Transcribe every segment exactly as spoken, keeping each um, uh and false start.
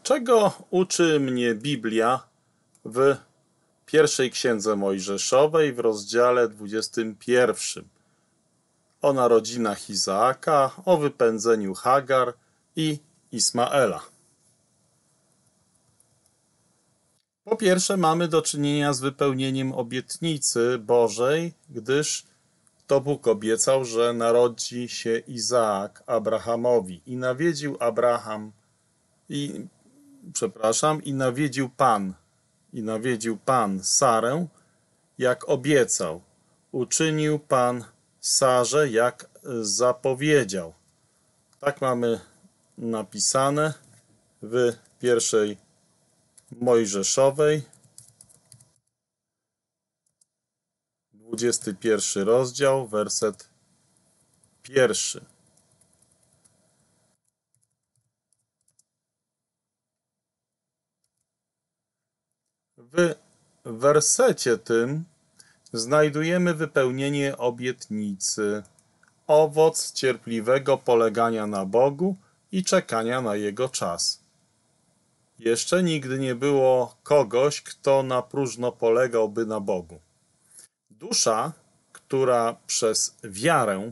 Czego uczy mnie Biblia w pierwszej Księdze Mojżeszowej w rozdziale dwudziestym pierwszym? O narodzinach Izaaka, o wypędzeniu Hagar i Ismaela. Po pierwsze, mamy do czynienia z wypełnieniem obietnicy Bożej, gdyż to Bóg obiecał, że narodzi się Izaak Abrahamowi. I nawiedził Abraham, i przepraszam, i nawiedził Pan, i nawiedził Pan Sarę, jak obiecał. Uczynił Pan Sarze, jak zapowiedział. Tak mamy napisane w pierwszej Mojżeszowej, dwudziesty pierwszy rozdział, werset pierwszy. W wersecie tym znajdujemy wypełnienie obietnicy, owoc cierpliwego polegania na Bogu i czekania na Jego czas. Jeszcze nigdy nie było kogoś, kto na próżno polegałby na Bogu. Dusza, która przez wiarę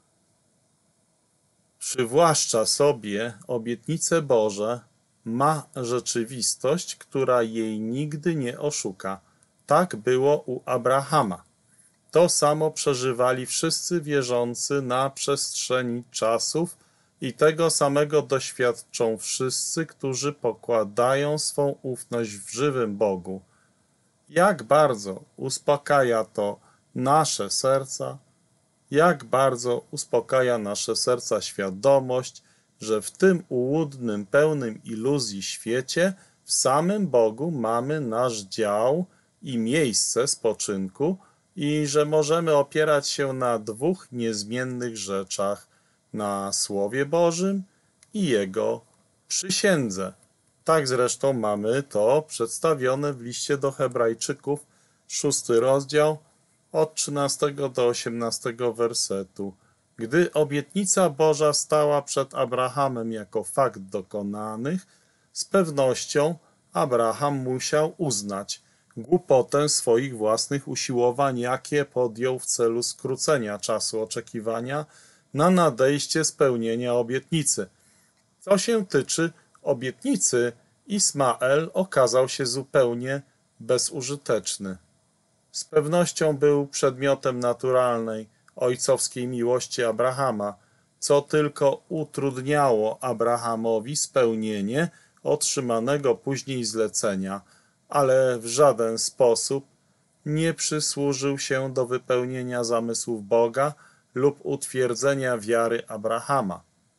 przywłaszcza sobie obietnice Boże, ma rzeczywistość, która jej nigdy nie oszuka. Tak było u Abrahama. To samo przeżywali wszyscy wierzący na przestrzeni czasów i tego samego doświadczą wszyscy, którzy pokładają swą ufność w żywym Bogu. Jak bardzo uspokaja to nasze serca, jak bardzo uspokaja nasze serca świadomość, że w tym ułudnym, pełnym iluzji świecie w samym Bogu mamy nasz dział i miejsce spoczynku i że możemy opierać się na dwóch niezmiennych rzeczach, na Słowie Bożym i Jego przysiędze. Tak zresztą mamy to przedstawione w liście do Hebrajczyków, szósty rozdział, od trzynastego do osiemnastego wersetu. Gdy obietnica Boża stała przed Abrahamem jako fakt dokonanych, z pewnością Abraham musiał uznać głupotę swoich własnych usiłowań, jakie podjął w celu skrócenia czasu oczekiwania na nadejście spełnienia obietnicy. Co się tyczy obietnicy, Ismael okazał się zupełnie bezużyteczny. Z pewnością był przedmiotem naturalnej, ojcowskiej miłości Abrahama, co tylko utrudniało Abrahamowi spełnienie otrzymanego później zlecenia, ale w żaden sposób nie przysłużył się do wypełnienia zamysłów Boga lub utwierdzenia wiary Abrahama.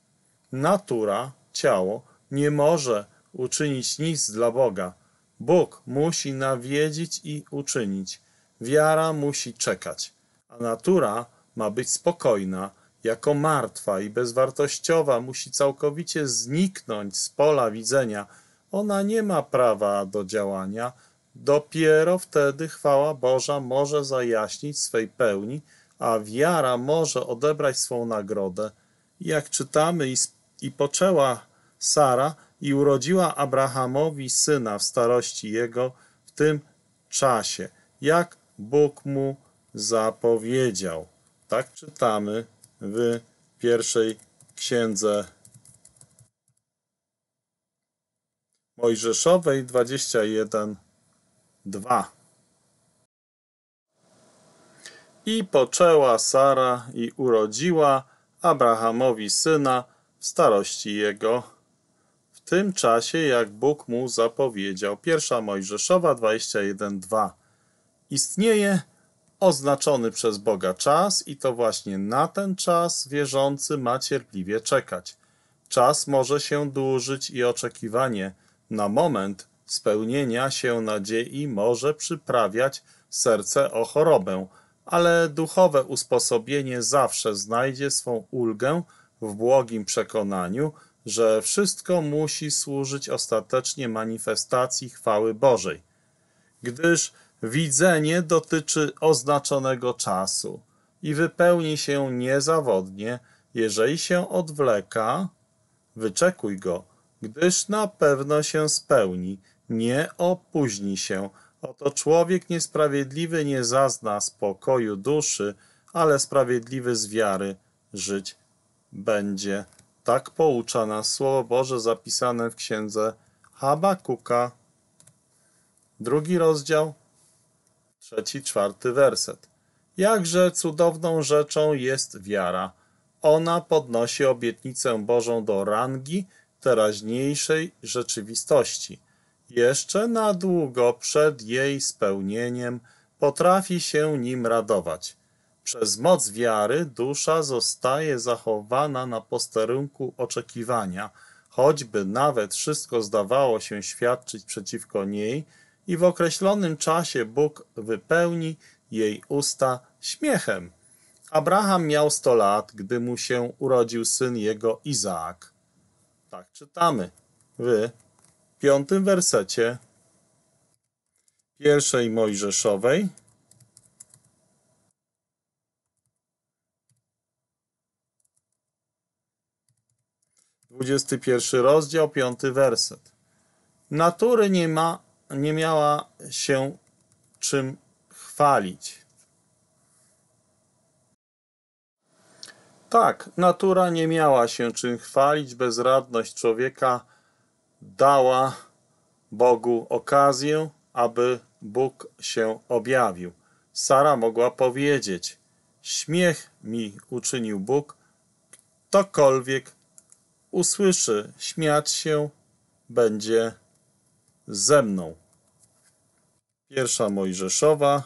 Natura, ciało, nie może uczynić nic dla Boga. Bóg musi nawiedzić i uczynić. Wiara musi czekać, a natura ma być spokojna, jako martwa i bezwartościowa, musi całkowicie zniknąć z pola widzenia. Ona nie ma prawa do działania. Dopiero wtedy chwała Boża może zajaśnić swej pełni, a wiara może odebrać swą nagrodę. Jak czytamy, i, i poczęła Sara i urodziła Abrahamowi syna w starości jego w tym czasie, jak Bóg mu zapowiedział. Tak czytamy w pierwszej Księdze Mojżeszowej dwadzieścia jeden, dwa. I poczęła Sara i urodziła Abrahamowi syna w starości jego, w tym czasie, jak Bóg mu zapowiedział. Pierwsza Mojżeszowa dwadzieścia jeden, dwa. Istnieje oznaczony przez Boga czas i to właśnie na ten czas wierzący ma cierpliwie czekać. Czas może się dłużyć i oczekiwanie na moment spełnienia się nadziei może przyprawiać serce o chorobę, ale duchowe usposobienie zawsze znajdzie swą ulgę w błogim przekonaniu, że wszystko musi służyć ostatecznie manifestacji chwały Bożej. Gdyż widzenie dotyczy oznaczonego czasu i wypełni się niezawodnie, jeżeli się odwleka, wyczekuj go, gdyż na pewno się spełni, nie opóźni się. Oto człowiek niesprawiedliwy nie zazna spokoju duszy, ale sprawiedliwy z wiary żyć będzie. Tak poucza nas Słowo Boże zapisane w księdze Habakuka, drugi rozdział, trzeci, czwarty werset. Jakże cudowną rzeczą jest wiara. Ona podnosi obietnicę Bożą do rangi teraźniejszej rzeczywistości. Jeszcze na długo przed jej spełnieniem potrafi się nim radować. Przez moc wiary dusza zostaje zachowana na posterunku oczekiwania, choćby nawet wszystko zdawało się świadczyć przeciwko niej i w określonym czasie Bóg wypełni jej usta śmiechem. Abraham miał sto lat, gdy mu się urodził syn jego Izaak. Tak czytamy w piątym wersecie pierwszej Mojżeszowej, dwudziesty pierwszy rozdział, piąty werset. Natury nie ma, nie miała się czym chwalić. Tak, natura nie miała się czym chwalić, bezradność człowieka dała Bogu okazję, aby Bóg się objawił. Sara mogła powiedzieć: śmiech mi uczynił Bóg, ktokolwiek usłyszy śmiać się, będzie ze mną. Pierwsza Mojżeszowa,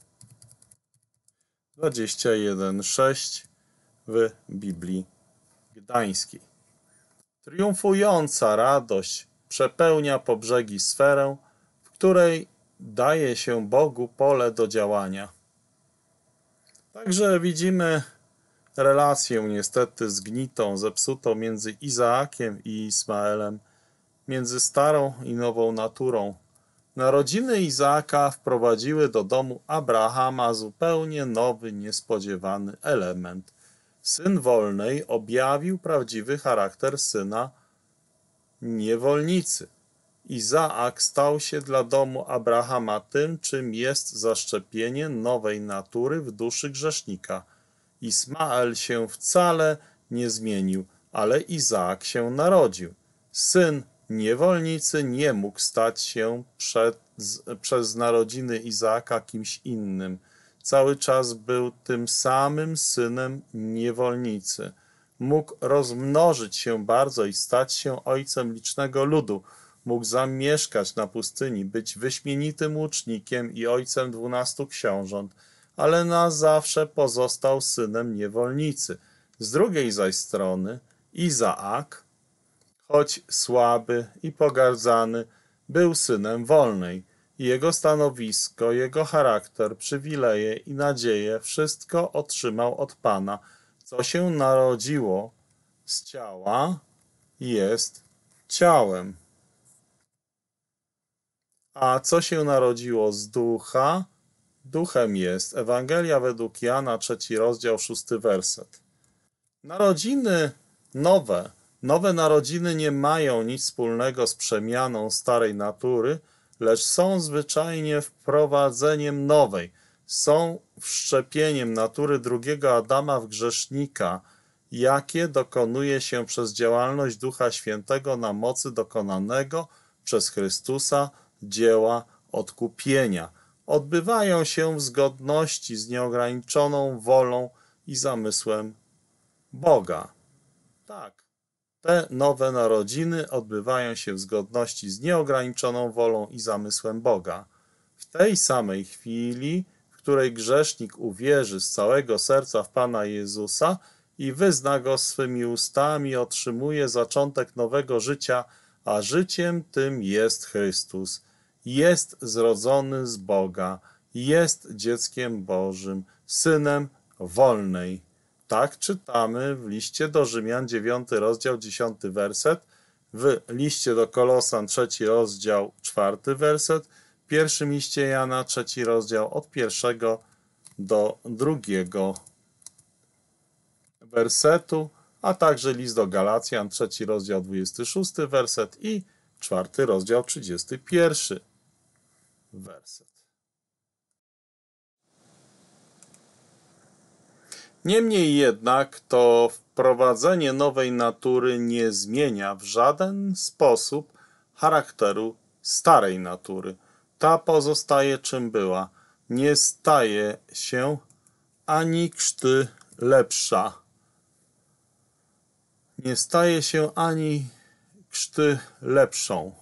dwadzieścia jeden, sześć w Biblii Gdańskiej. Triumfująca radość przepełnia po brzegi sferę, w której daje się Bogu pole do działania. Także widzimy relację niestety zgnitą, zepsutą między Izaakiem i Ismaelem, między starą i nową naturą. Narodziny Izaaka wprowadziły do domu Abrahama zupełnie nowy, niespodziewany element. Syn wolnej objawił prawdziwy charakter syna niewolnicy. Izaak stał się dla domu Abrahama tym, czym jest zaszczepienie nowej natury w duszy grzesznika. Ismael się wcale nie zmienił, ale Izaak się narodził. Syn niewolnicy nie mógł stać się przed, przez narodziny Izaaka kimś innym. Cały czas był tym samym synem niewolnicy. Mógł rozmnożyć się bardzo i stać się ojcem licznego ludu. Mógł zamieszkać na pustyni, być wyśmienitym łucznikiem i ojcem dwunastu książąt, ale na zawsze pozostał synem niewolnicy. Z drugiej zaś strony Izaak, choć słaby i pogardzany, był synem wolnej. Jego stanowisko, jego charakter, przywileje i nadzieje wszystko otrzymał od Pana. Co się narodziło z ciała, jest ciałem. A co się narodziło z ducha, duchem jest. Ewangelia według Jana, trzeci rozdział, szósty werset. Narodziny nowe, nowe narodziny nie mają nic wspólnego z przemianą starej natury, lecz są zwyczajnie wprowadzeniem nowej. Są wszczepieniem natury drugiego Adama w grzesznika, jakie dokonuje się przez działalność Ducha Świętego na mocy dokonanego przez Chrystusa dzieła odkupienia. Odbywają się w zgodności z nieograniczoną wolą i zamysłem Boga. Tak, te nowe narodziny odbywają się w zgodności z nieograniczoną wolą i zamysłem Boga. W tej samej chwili, w której grzesznik uwierzy z całego serca w Pana Jezusa i wyzna Go swymi ustami, otrzymuje zaczątek nowego życia, a życiem tym jest Chrystus. Jest zrodzony z Boga, jest dzieckiem Bożym, synem wolnej. Tak czytamy w liście do Rzymian, dziewiąty rozdział, dziesiąty werset, w liście do Kolosan, trzeci rozdział, czwarty werset, w pierwszym liście Jana, trzeci rozdział, od pierwszego do drugiego wersetu, a także list do Galacjan, trzeci rozdział, dwudziesty szósty werset i czwarty rozdział, trzydziesty pierwszy werset. Niemniej jednak to wprowadzenie nowej natury nie zmienia w żaden sposób charakteru starej natury. Ta pozostaje czym była. Nie staje się ani krzty lepsza. Nie staje się ani krzty lepszą.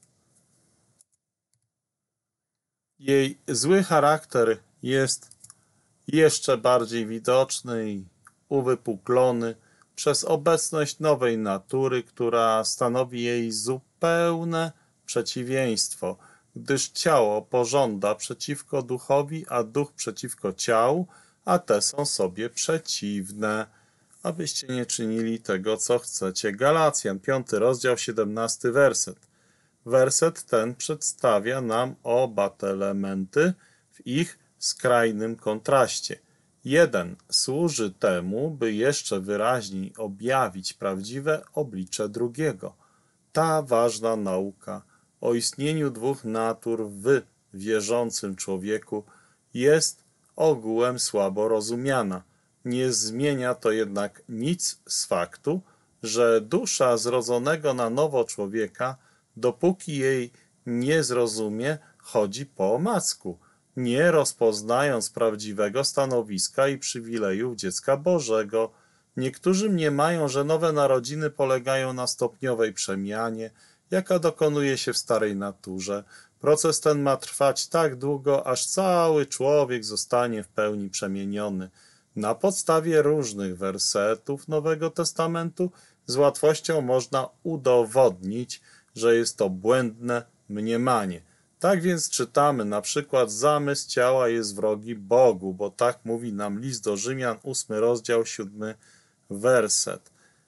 Jej zły charakter jest jeszcze bardziej widoczny i uwypuklony przez obecność nowej natury, która stanowi jej zupełne przeciwieństwo, gdyż ciało pożąda przeciwko duchowi, a duch przeciwko ciału, a te są sobie przeciwne, abyście nie czynili tego, co chcecie. Galacjan, piąty rozdział, siedemnasty werset. Werset ten przedstawia nam oba te elementy w ich skrajnym kontraście. Jeden służy temu, by jeszcze wyraźniej objawić prawdziwe oblicze drugiego. Ta ważna nauka o istnieniu dwóch natur w wierzącym człowieku jest ogółem słabo rozumiana. Nie zmienia to jednak nic z faktu, że dusza zrodzonego na nowo człowieka, dopóki jej nie zrozumie, chodzi po omacku, nie rozpoznając prawdziwego stanowiska i przywilejów dziecka Bożego. Niektórzy mniemają, że nowe narodziny polegają na stopniowej przemianie, jaka dokonuje się w starej naturze. Proces ten ma trwać tak długo, aż cały człowiek zostanie w pełni przemieniony. Na podstawie różnych wersetów Nowego Testamentu z łatwością można udowodnić, że jest to błędne mniemanie. Tak więc czytamy na przykład: zamysł ciała jest wrogi Bogu, bo tak mówi nam list do Rzymian, ósmy rozdział, siódmy werset.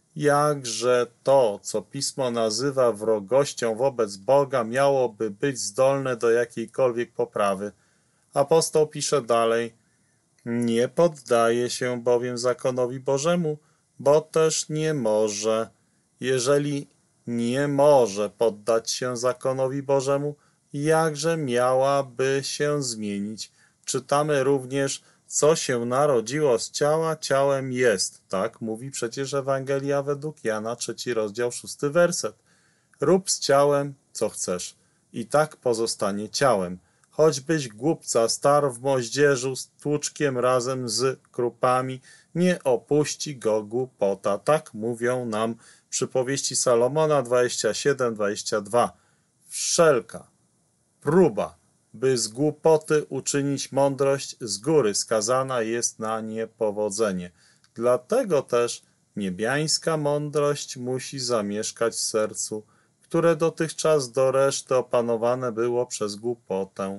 Jakże to, co Pismo nazywa wrogością wobec Boga, miałoby być zdolne do jakiejkolwiek poprawy? Apostoł pisze dalej: nie poddaje się bowiem zakonowi Bożemu, bo też nie może. Jeżeli nie może poddać się zakonowi Bożemu, jakże miałaby się zmienić? Czytamy również: co się narodziło z ciała, ciałem jest. Tak mówi przecież Ewangelia według Jana, trzeci rozdział, szósty werset. Rób z ciałem, co chcesz, i tak pozostanie ciałem. Choćbyś głupca starł w moździerzu z tłuczkiem razem z krupami, nie opuści go głupota. Tak mówią nam przypowieści Salomona dwadzieścia siedem, dwadzieścia dwa. Wszelka próba, by z głupoty uczynić mądrość, z góry skazana jest na niepowodzenie. Dlatego też niebiańska mądrość musi zamieszkać w sercu, które dotychczas do reszty opanowane było przez głupotę.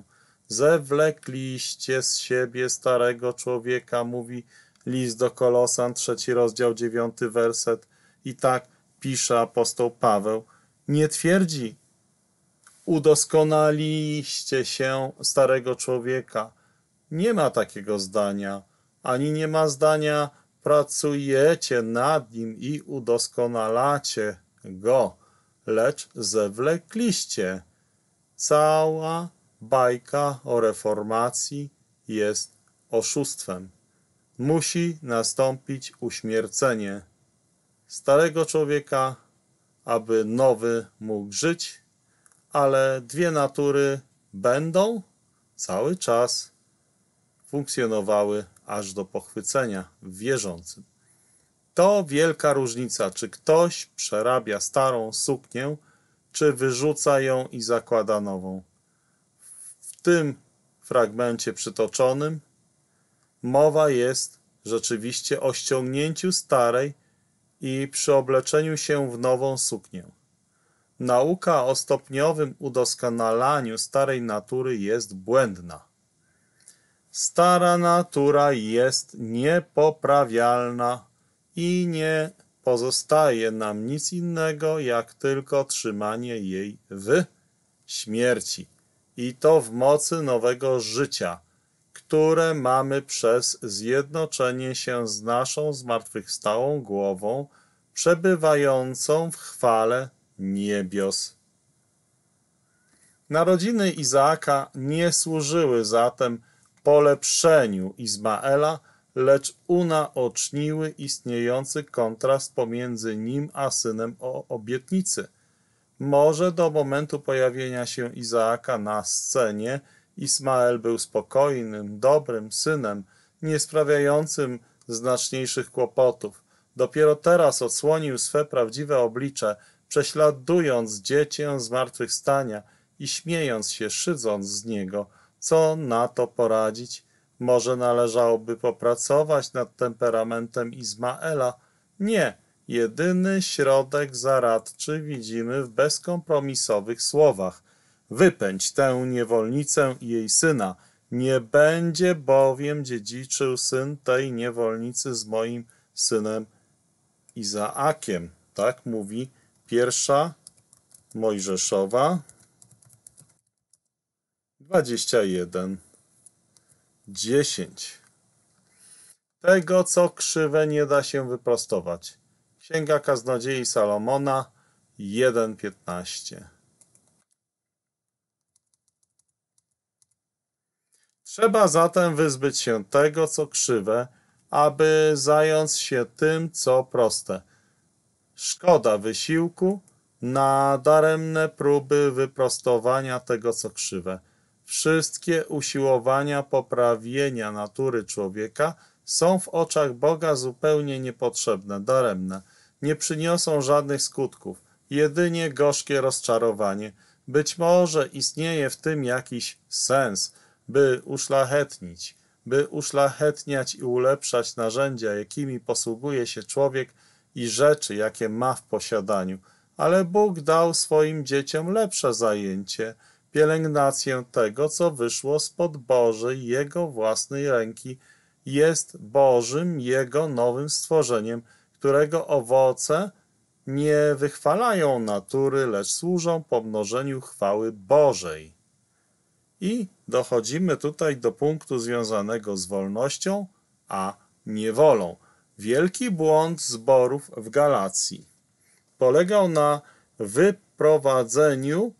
Zewlekliście z siebie starego człowieka, mówi list do Kolosan, trzeci rozdział, dziewiąty werset. I tak pisze apostoł Paweł. Nie twierdzi: udoskonaliście się starego człowieka. Nie ma takiego zdania, ani nie ma zdania: pracujecie nad nim i udoskonalacie go, lecz zewlekliście. Cała bajka o reformacji jest oszustwem. Musi nastąpić uśmiercenie starego człowieka, aby nowy mógł żyć, ale dwie natury będą cały czas funkcjonowały aż do pochwycenia w wierzącym. To wielka różnica, czy ktoś przerabia starą suknię, czy wyrzuca ją i zakłada nową. W tym fragmencie przytoczonym mowa jest rzeczywiście o ściągnięciu starej i przyobleczeniu się w nową suknię. Nauka o stopniowym udoskonalaniu starej natury jest błędna. Stara natura jest niepoprawialna i nie pozostaje nam nic innego, jak tylko trzymanie jej w śmierci. I to w mocy nowego życia, które mamy przez zjednoczenie się z naszą zmartwychwstałą głową, przebywającą w chwale niebios. Narodziny Izaaka nie służyły zatem polepszeniu Izmaela, lecz unaoczniły istniejący kontrast pomiędzy nim a synem o obietnicy. Może do momentu pojawienia się Izaaka na scenie Ismael był spokojnym, dobrym synem, nie sprawiającym znaczniejszych kłopotów. Dopiero teraz odsłonił swe prawdziwe oblicze, prześladując dziecię zmartwychwstania i śmiejąc się, szydząc z niego. Co na to poradzić? Może należałoby popracować nad temperamentem Izmaela? Nie. Jedyny środek zaradczy widzimy w bezkompromisowych słowach. Wypędź tę niewolnicę i jej syna. Nie będzie bowiem dziedziczył syn tej niewolnicy z moim synem Izaakiem. Tak mówi pierwsza Mojżeszowa dwadzieścia jeden, dziesięć. Tego, co krzywe, nie da się wyprostować. Księga Kaznodziei Salomona jeden piętnaście. Trzeba zatem wyzbyć się tego, co krzywe, aby zająć się tym, co proste. Szkoda wysiłku na daremne próby wyprostowania tego, co krzywe. Wszystkie usiłowania poprawienia natury człowieka są w oczach Boga zupełnie niepotrzebne, daremne. Nie przyniosą żadnych skutków, jedynie gorzkie rozczarowanie. Być może istnieje w tym jakiś sens, by uszlachetnić, by uszlachetniać i ulepszać narzędzia, jakimi posługuje się człowiek i rzeczy, jakie ma w posiadaniu. Ale Bóg dał swoim dzieciom lepsze zajęcie, pielęgnację tego, co wyszło spod Bożej, Jego własnej ręki, jest Bożym, Jego nowym stworzeniem, którego owoce nie wychwalają natury, lecz służą pomnożeniu chwały Bożej. I dochodzimy tutaj do punktu związanego z wolnością, a niewolą. Wielki błąd zborów w Galacji polegał na wyprowadzeniu,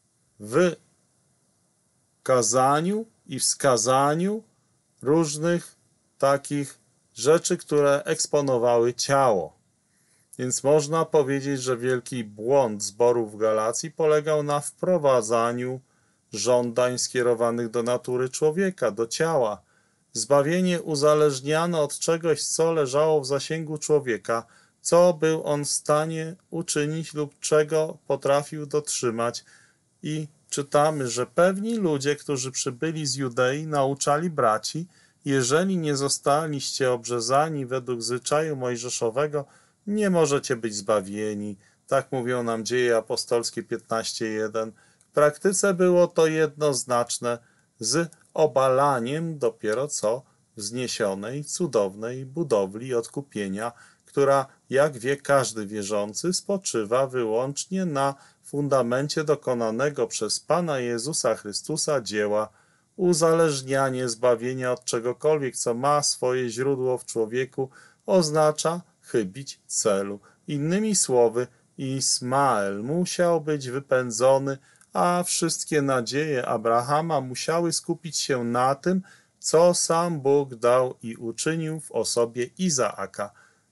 wykazaniu i wskazaniu różnych takich rzeczy, które eksponowały ciało. Więc można powiedzieć, że wielki błąd zborów w Galacji polegał na wprowadzaniu żądań skierowanych do natury człowieka, do ciała. Zbawienie uzależniano od czegoś, co leżało w zasięgu człowieka, co był on w stanie uczynić lub czego potrafił dotrzymać. I czytamy, że pewni ludzie, którzy przybyli z Judei, nauczali braci: jeżeli nie zostaliście obrzezani według zwyczaju mojżeszowego, nie możecie być zbawieni. Tak mówią nam Dzieje Apostolskie piętnaście jeden. W praktyce było to jednoznaczne z obalaniem dopiero co wzniesionej, cudownej budowli odkupienia, która, jak wie każdy wierzący, spoczywa wyłącznie na fundamencie dokonanego przez Pana Jezusa Chrystusa dzieła. Uzależnianie zbawienia od czegokolwiek, co ma swoje źródło w człowieku, oznacza chybić celu. Innymi słowy, Ismael musiał być wypędzony, a wszystkie nadzieje Abrahama musiały skupić się na tym, co sam Bóg dał i uczynił w osobie Izaaka.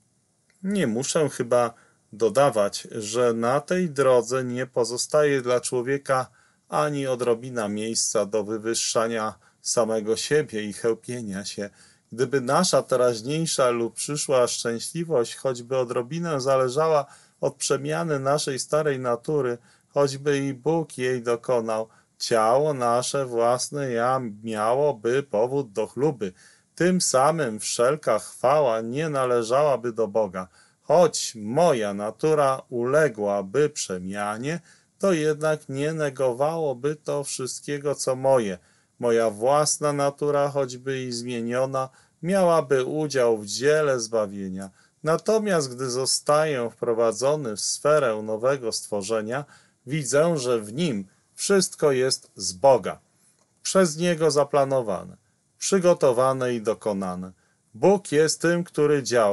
Nie muszę chyba dodawać, że na tej drodze nie pozostaje dla człowieka ani odrobina miejsca do wywyższania samego siebie i chełpienia się. Gdyby nasza teraźniejsza lub przyszła szczęśliwość choćby odrobinę zależała od przemiany naszej starej natury, choćby i Bóg jej dokonał, ciało nasze własne ja miałoby powód do chluby. Tym samym wszelka chwała nie należałaby do Boga. Choć moja natura uległaby przemianie, to jednak nie negowałoby to wszystkiego, co moje. Moja własna natura, choćby i zmieniona, miałaby udział w dziele zbawienia. Natomiast gdy zostaję wprowadzony w sferę nowego stworzenia, widzę, że w nim wszystko jest z Boga, przez Niego zaplanowane, przygotowane i dokonane. Bóg jest tym, który działa,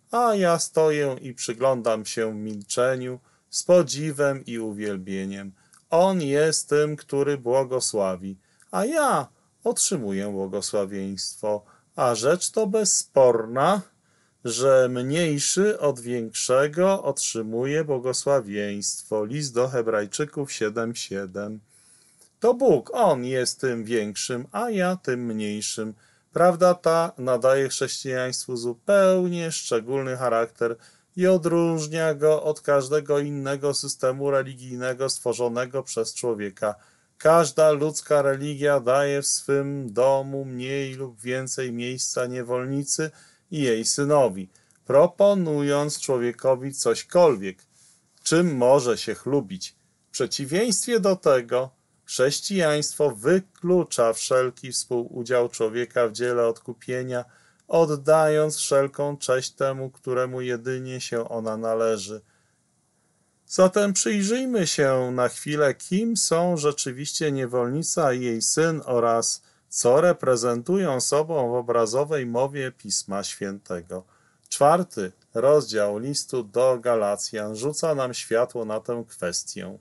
a ja stoję i przyglądam się w milczeniu, z podziwem i uwielbieniem. On jest tym, który błogosławi, a ja otrzymuję błogosławieństwo, a rzecz to bezsporna, że mniejszy od większego otrzymuje błogosławieństwo. List do Hebrajczyków siedem siedem. To Bóg, On jest tym większym, a ja tym mniejszym. Prawda ta nadaje chrześcijaństwu zupełnie szczególny charakter i odróżnia go od każdego innego systemu religijnego stworzonego przez człowieka. Każda ludzka religia daje w swym domu mniej lub więcej miejsca niewolnicy i jej synowi, proponując człowiekowi cośkolwiek, czym może się chlubić. W przeciwieństwie do tego chrześcijaństwo wyklucza wszelki współudział człowieka w dziele odkupienia, oddając wszelką cześć temu, któremu jedynie się ona należy. Zatem przyjrzyjmy się na chwilę, kim są rzeczywiście niewolnica i jej syn oraz co reprezentują sobą w obrazowej mowie Pisma Świętego. Czwarty rozdział listu do Galacjan rzuca nam światło na tę kwestię.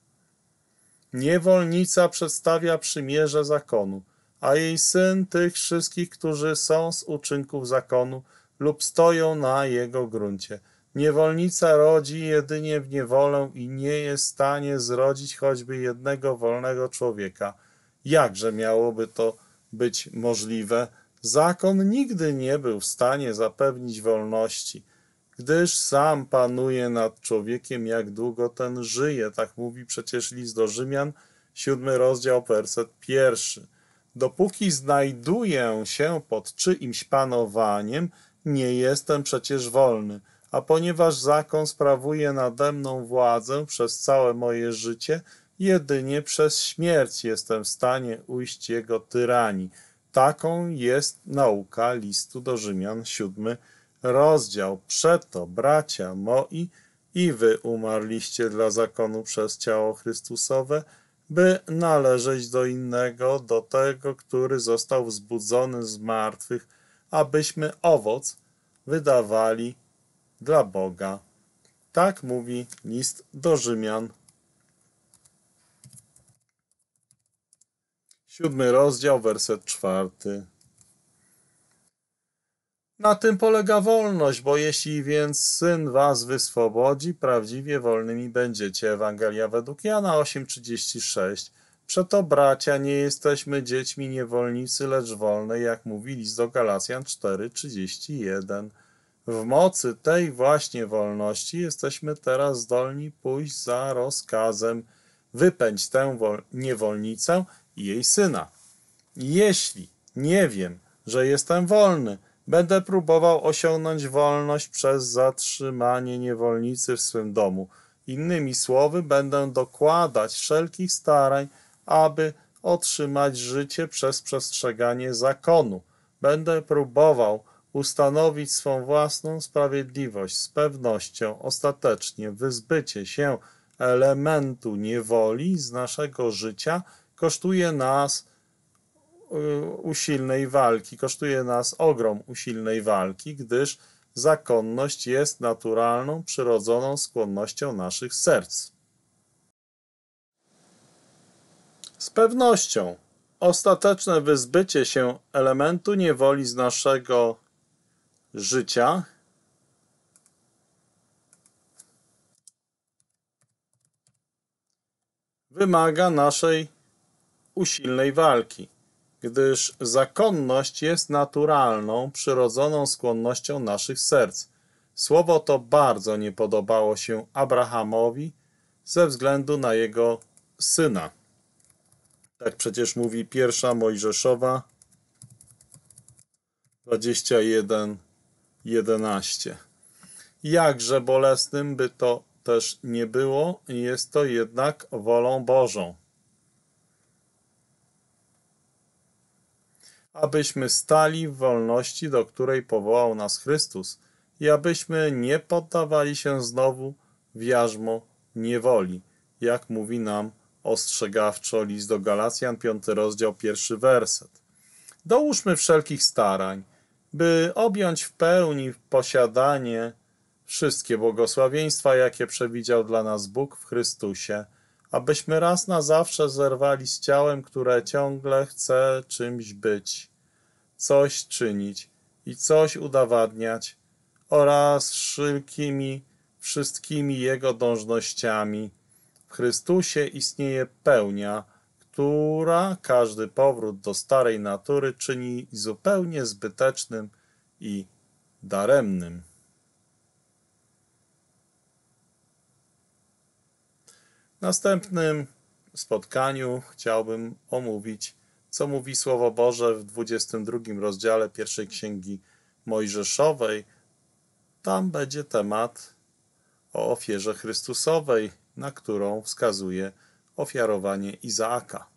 Niewolnica przedstawia przymierze zakonu, a jej syn tych wszystkich, którzy są z uczynków zakonu lub stoją na jego gruncie. Niewolnica rodzi jedynie w niewolę i nie jest w stanie zrodzić choćby jednego wolnego człowieka. Jakże miałoby to być możliwe? Zakon nigdy nie był w stanie zapewnić wolności, gdyż sam panuje nad człowiekiem, jak długo ten żyje. Tak mówi przecież list do Rzymian, siódmy rozdział, werset pierwszy. Dopóki znajduję się pod czyimś panowaniem, nie jestem przecież wolny, a ponieważ zakon sprawuje nade mną władzę przez całe moje życie, jedynie przez śmierć jestem w stanie ujść jego tyranii. Taką jest nauka listu do Rzymian, siódmy rozdział. Przeto, bracia moi, i wy umarliście dla zakonu przez ciało Chrystusowe, by należeć do innego, do tego, który został wzbudzony z martwych, abyśmy owoc wydawali dla Boga. Tak mówi list do Rzymian. Siódmy rozdział, werset czwarty. Na tym polega wolność, bo jeśli więc Syn was wyswobodzi, prawdziwie wolnymi będziecie. Ewangelia według Jana osiem trzydzieści sześć. Przeto, bracia, nie jesteśmy dziećmi niewolnicy, lecz wolne, jak mówi list do Galacjan cztery trzydzieści jeden. W mocy tej właśnie wolności jesteśmy teraz zdolni pójść za rozkazem. Wypędź tę niewolnicę i jej syna. Jeśli nie wiem, że jestem wolny, będę próbował osiągnąć wolność przez zatrzymanie niewolnicy w swym domu. Innymi słowy, będę dokładać wszelkich starań, aby otrzymać życie przez przestrzeganie zakonu. Będę próbował ustanowić swą własną sprawiedliwość. Z pewnością ostatecznie wyzbycie się elementu niewoli z naszego życia kosztuje nas usilnej walki, kosztuje nas ogrom usilnej walki, gdyż zakonność jest naturalną, przyrodzoną skłonnością naszych serc. Z pewnością ostateczne wyzbycie się elementu niewoli z naszego życia wymaga naszej usilnej walki, gdyż zakonność jest naturalną, przyrodzoną skłonnością naszych serc. Słowo to bardzo nie podobało się Abrahamowi ze względu na jego syna. Tak przecież mówi pierwsza Mojżeszowa dwadzieścia jeden jedenaście. Jakże bolesnym by to też nie było, jest to jednak wolą Bożą, abyśmy stali w wolności, do której powołał nas Chrystus, i abyśmy nie poddawali się znowu w jarzmo niewoli, jak mówi nam ostrzegawczo list do Galacjan, piąty rozdział, pierwszy werset. Dołóżmy wszelkich starań, by objąć w pełni posiadanie wszystkie błogosławieństwa, jakie przewidział dla nas Bóg w Chrystusie, abyśmy raz na zawsze zerwali z ciałem, które ciągle chce czymś być, coś czynić i coś udowadniać, oraz wszelkimi, wszystkimi jego dążnościami. W Chrystusie istnieje pełnia, która każdy powrót do starej natury czyni zupełnie zbytecznym i daremnym. W następnym spotkaniu chciałbym omówić, co mówi Słowo Boże w dwudziestym drugim rozdziale pierwszej Księgi Mojżeszowej. Tam będzie temat o ofierze Chrystusowej, na którą wskazuje ofiarowanie Izaaka.